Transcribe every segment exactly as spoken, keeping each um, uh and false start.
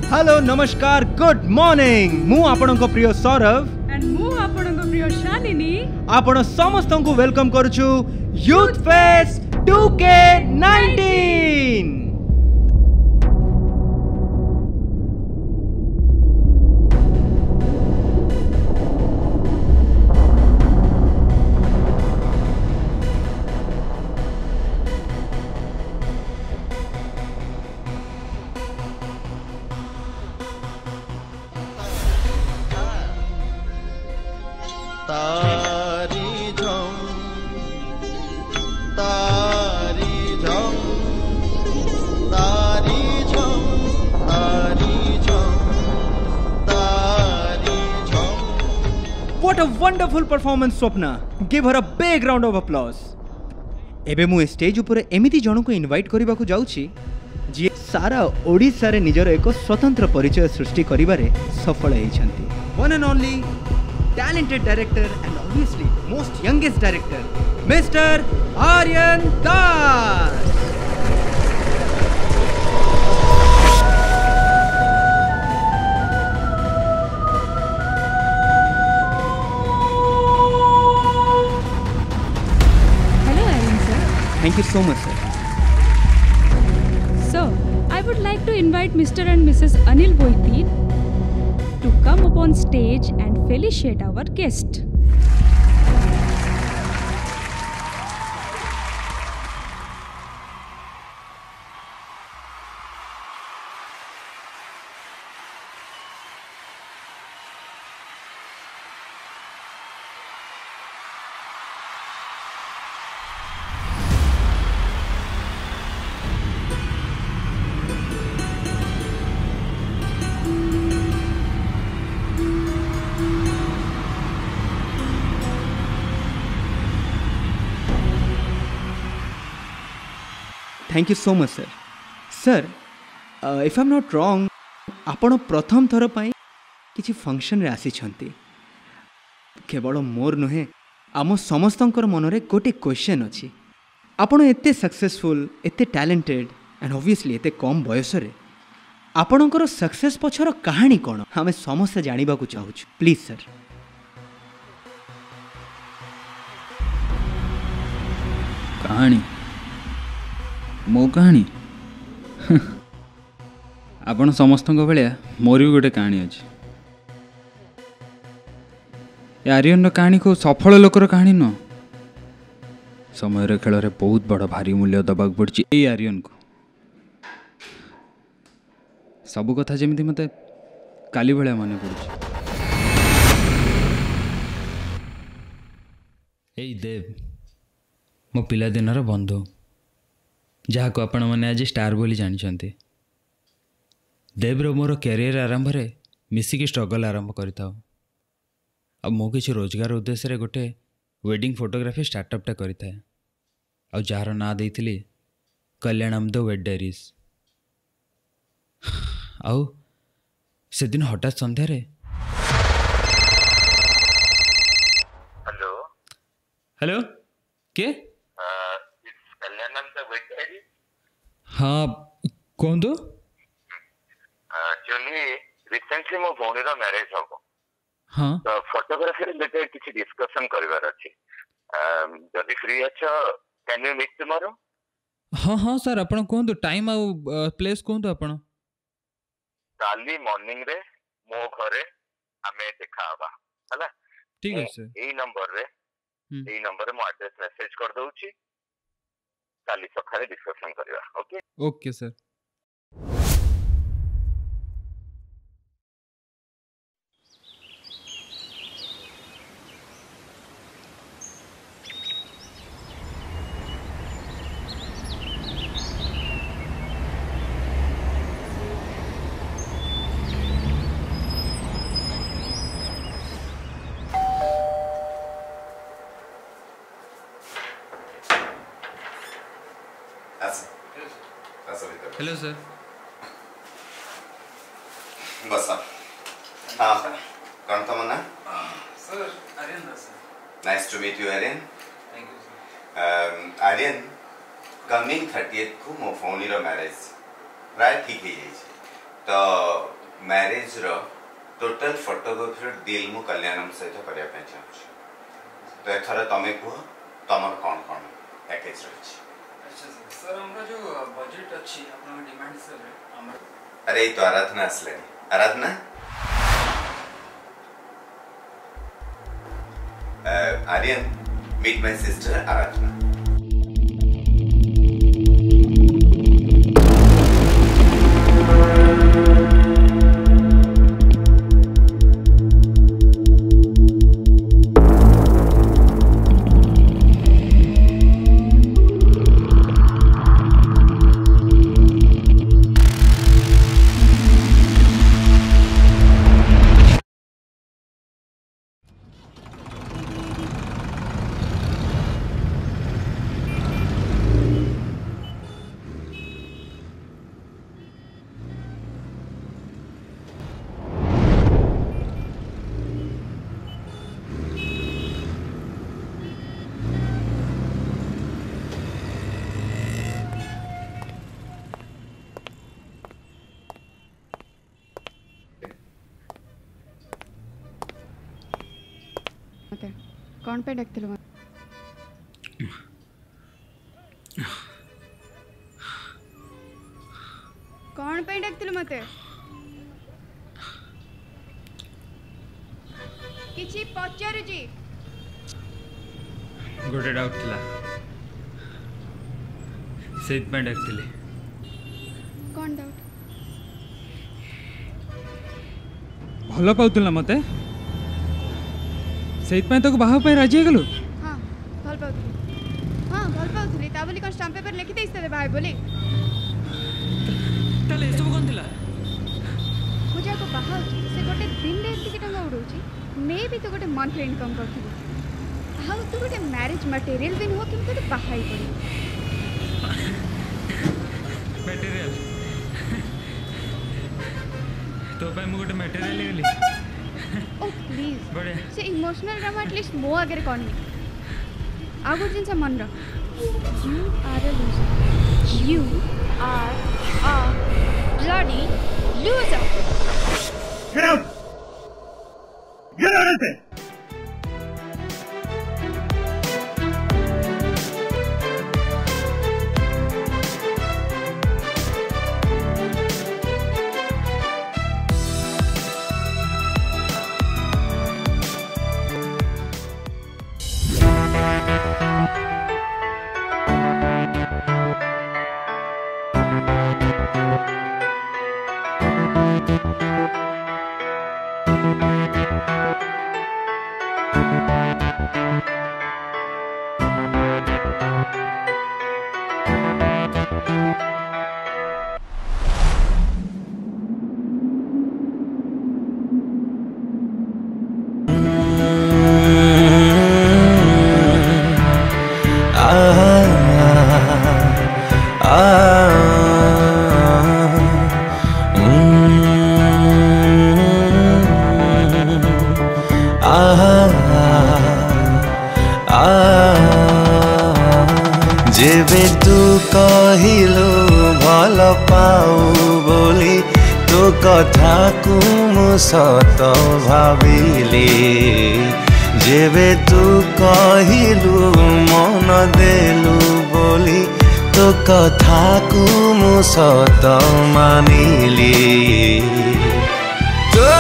Hello नमस्कार good morning मु आपणको प्रिय सौरभ एंड मु आपणको प्रिय शालिनी आपण समस्त को वेलकम करूछु youth fest two K nineteen. तारी झम तारी झम तारी झम तारी झम तारी झम। What a wonderful performance Swapna, give her a big round of applause। एबे मु स्टेज ऊपर एमिति जणो को इनवाइट करबा को जाउछि जे सारा ओडिसा रे निजर एक स्वतंत्र परिचय सृष्टि करिबारे सफल हेइछंती। One and only talented director and obviously most youngest director Mister Aryan Das। Hello Aryan sir। Thank you so much sir। So I would like to invite Mister and Missus Anil Boiti to come upon stage and felicitate our guest। Thank you so much sir. Sir if I am not wrong आपण प्रथम थर पाई किछि function रे आसी छंती। केवल मोर नुहे आम समस्तंकर मनरे गोटे क्वेश्चन अछि। आपण एते सक्सेसफुल एते टैलेंटेड एंड ऑब्वियसली एते कम बयस रे आपणकर सक्सेस पछर कहानी कोन हमें समस्त जानिबा को चाहू प्लीज सर। कहानी मो कहानी आपण समस्त भाया मोर भी गोटे कहानी अच्छे। आर्यन कहानी को सफल लोकर कहानी न समय खेल रे बहुत बड़ भारी मूल्य दबाक पड़ी ए आर्यन को। सब कथा जमी मत काली भाया मन पड़। ए देव मो पिलादिनर बंधु जहाँ को आपण मैंने आज स्टार बोली जानते। देव्र मोर कैरियर आरंभ रे मिसिकी स्ट्रगल आरंभ करिताओ। अब मो किसी रोजगार उद्देश्य रे गोटे वेडिंग फोटोग्राफी स्टार्टअपटा करिताए। आ जार ना देइथिली कल्याणम द वेड डायरीज। आउ से दिन हठात संध्या रे हेलो हेलो के कल्याणम द वेड डायरीज। हाँ कौन तो एक्चुअली रिसेंटली मो भौणी रो मैरिज हो। हाँ तो फोटोग्राफी रिलेटेड किसी डिस्कशन करबार अछि। जदि फ्री अच्छा कैन यू मीट टुमारो। हाँ हाँ सर आपण कहतु टाइम आउ प्लेस कहतु आपण। काली मॉर्निंग रे मो घरे हमें देखा हबा हला। ठीक है सर। एई नंबर रे एई नंबर रे मो एड्रेस मैसेज कर दउची। काली सकाळे डिस्कशन करबा। Okay okay sir. Hello sir. बस हाँ कौन था मना sir Aryan Das. Nice to meet you Aryan. Thank you sir. Aryan coming thirtieth को मो भौणी रो मैरिज प्राय ठीक है तो मैरिज रो टोटल फोटोग्राफी डील मु कल्याणम सहित करिया पे चाहूँ तो एथर तमे कुह तमर कौन कौन पैकेज रही अच्छा सर सर हमरा जो बजट अच्छी आपन डिमांड सर हमर अरे ये तो आराधना असले Aradhana Aryan meet my sister Aradhana कौन पे डकते लोग कौन पे डकते लो मते किछि पचारु जी गोटे डाउट थिला सेत पे डाकतिले कौन डाउट भल पाउतला मते सेत तो बाहा पे राजी गलु हाँ भल पाउतली हाँ भल पाउतली ता बोली कोन स्टाम्प पेपर लिखि देइस तबे भाई बोली तले सब कोन दिला पूजा को बाहा से गोटे दिन रे एति टंगा उडौची मे भी तो गोटे मंथ इनकम करथि हाउ तू गोटे मैरिज मटेरियल भी हो किंतु तो बाहा ही पड़ी मटेरियल तो पे मु गोटे मटेरियल लेली ओ प्लीज बढ़िया से इमोशनल ड्रामा एटलीस्ट मो आगे कौन नहीं आ गुड जिनसा मन रख you are a loser you are a bloody loser get out get out से जेबे तू कहिलु भल पाऊ बोली तो कथा को मु सत भाविली जेबे तू कहिलु मन देलु बोली तो कथा को मु सत मानिली तो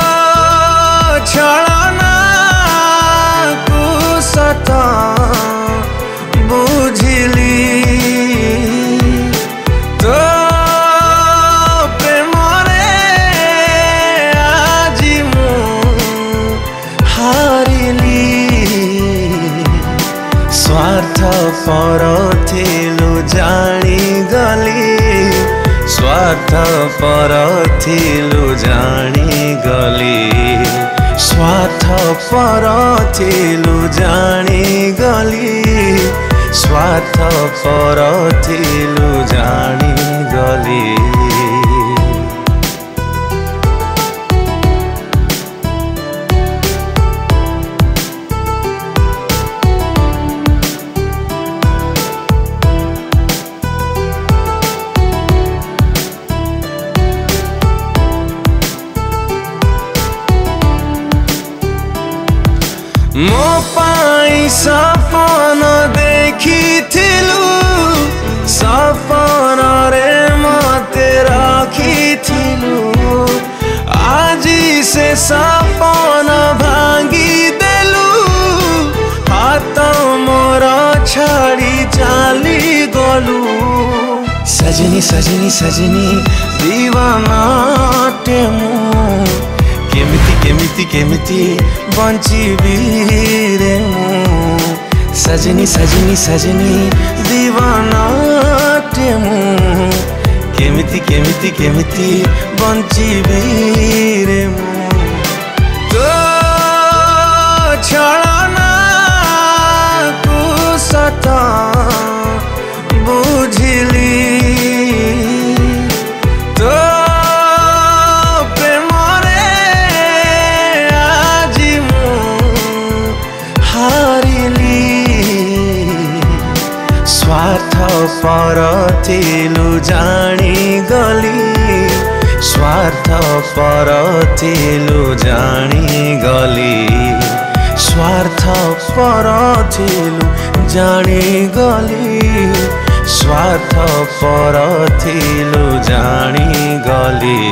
छलना को सत बुझिली तो प्रेमरे आज मु हारिली स्वार्थ पर थिलु जानी गली स्वार्थ पर थिलु जानी गली स्वार्थ पर थिलु जानी गली स्वार्थ पर थिलु जानी गली मो पाई सपन देखिथिलु सपन रे मते रखिथिलु आजी से सपन भांगी देलु हाथ मोर छाड़ी चाली गलु सजनी सजनी सजनी दीवानाटे मु केमिति केमिति केमिति बंचिबी रे मु सजनी सजनी सजनी दीवानाटे मु केमिति केमिति केमिति बंचिबी रे मु तो छलना को सता बुझिली तो प्रेमरे आजी मु हारिली स्वार्थ पर थिलु जानी गली स्वार्थ पर थिलु जानी गली स्वार्थ पर थिलु जानी गली स्वार्थ पर थिलु जानी गली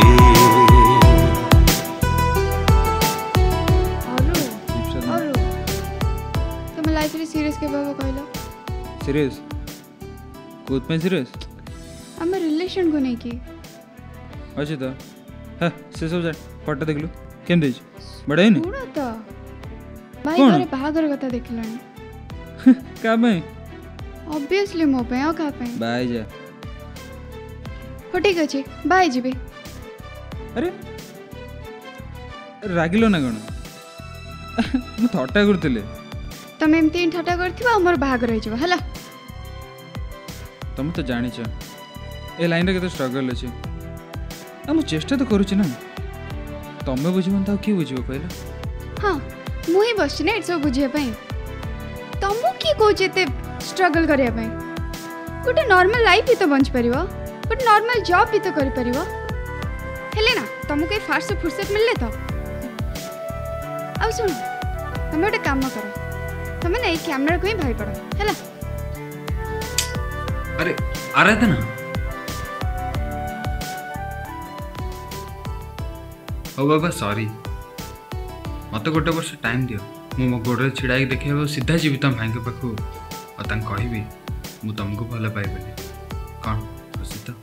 तुम लाइफ रे सीरियस के बाबा कहलो सीरियस कूद पे सीरियस हम रिलेशन को नहीं की अच्छे तो हाँ से सब जाए फोटो देख लो केम देज बड़ा है नहीं पूरा तो भाई कौन? घरे बाहागर कथा देखलानी का भाई ऑब्वियसली मो पे आ का पे बाय जा हो ठीक अछि बाय जीबे अरे रागिलो ना गण मु थट्टा करथिले तमे एमती ठटा करथिबा हमर बाहागर होई जबा हला तुम तो जानी छ ए लाइन रे केते स्ट्रगल अछि आ मु चेष्टा तो करूछि ना तमे बुझिबन त की बुझिबो कहला हां मु ही बस ने इट्स बुझिया पई तमु की को जेते स्ट्रगल करिया पई गोटे नॉर्मल लाइफ भी तो बंच परिबो गोटे नॉर्मल जॉब भी तो करि परिबो हेले ना तमु के फास्ट से फुर्सत मिलले तो अब सुन तमे गोटे काम करो तमे ना एक कैमरा को ही भाई पड़ो हैला अरे आ रहे थे ना ओ बाबा सॉरी मत गोटे वर्ष टाइम दियो मु मो गोड़े छिड़ा देखे सीधा जीवी तुम भाई के पाखु और तां कहबी मु तुमको भल पाइबे कौन खुशी तो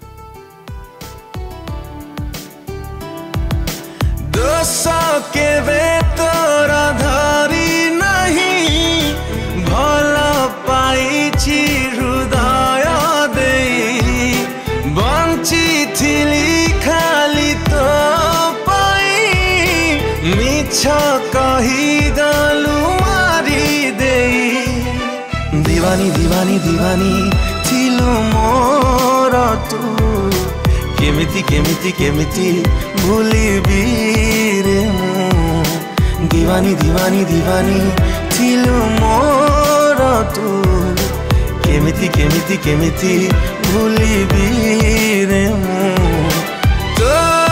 दोष के वे तोरा धारी नहीं भल पाइछि हृदय देई बंची थिली खाली तो पाई मिछ कही गलु मारी देई दीवानी दीवानी दीवानी थिलु मोर तू केमिति केमिति केमिति भूलिबी रे मु दीवानी दीवानी दीवानी थिलु मोर तू केमिति केमिति केमिति भूलिबी रे मु तो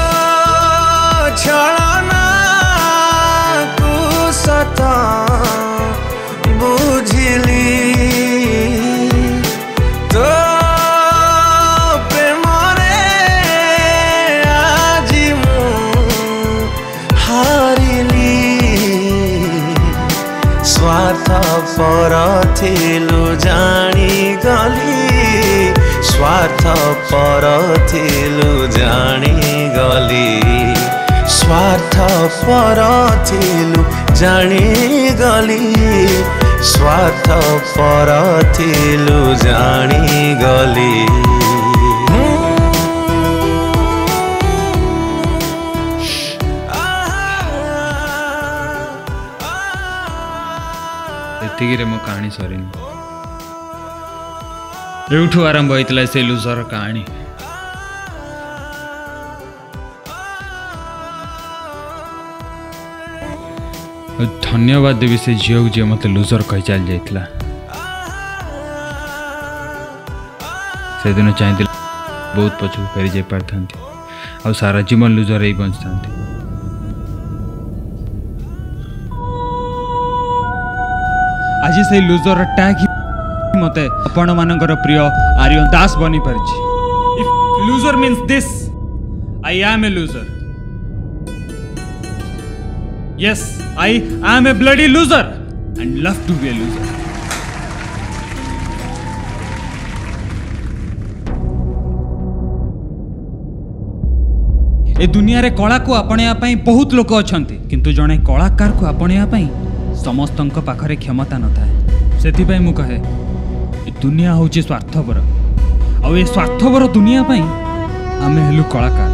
छलना को सता बुझिली तो प्रेमरे आजी मु हारिली स्वार्थ पर थिलु जानी गली स्वार्थ पर थिलु जानी गली स्वार्थ पर थिलु जानी गली स्वार्थ पर थिलु जानी गली ଏତିକିରେ ମୋ କାହାଣୀ ସରିନି ଏଉଠୁ ଆରମ୍ଭ ହୋଇଥିଲା ସେ ଲୁଜର କାହାଣୀ ଧନ୍ୟବାଦ ଦେବି ସେ ଝିଅକୁ ଯିଏ ମୋତେ ଲୁଜର କହି ଚାଲି ଯାଇଥିଲା ସେଦିନ ଚାହିଁଥିଲେ ବହୁତ ପଛକୁ ଫେରି ଯାଇ ପାରିଥାନ୍ତି ଆଉ ସାରା ଜୀବନ ଲୁଜର ହେଇ ବଞ୍ଚିଥାନ୍ତି आज से लूजर टैग मते आपण मानकर प्रिय आर्यन दास बनी परिछि। If loser means this, I am a loser. Yes, I am a bloody loser and love to be a loser. ए दुनिया रे कला को आपणया पई बहुत लोक अछंती, किंतु जणे कलाकार को आपणया पई समस्तंक पाखरे क्षमता न थाए। सेति पई मु कहे ए दुनिया होची स्वार्थपर, आ ए स्वार्थपर दुनिया पई आमे हेलु कलाकार।